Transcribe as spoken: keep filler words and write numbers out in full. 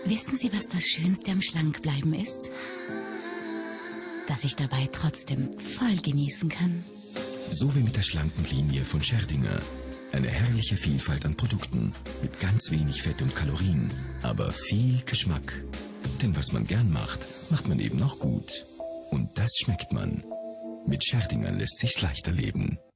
Wissen Sie, was das Schönste am Schlankbleiben ist? Dass ich dabei trotzdem voll genießen kann. So wie mit der schlanken Linie von Scherdinger. Eine herrliche Vielfalt an Produkten mit ganz wenig Fett und Kalorien, aber viel Geschmack. Denn was man gern macht, macht man eben auch gut. Und das schmeckt man. Mit Scherdinger lässt sich's leichter leben.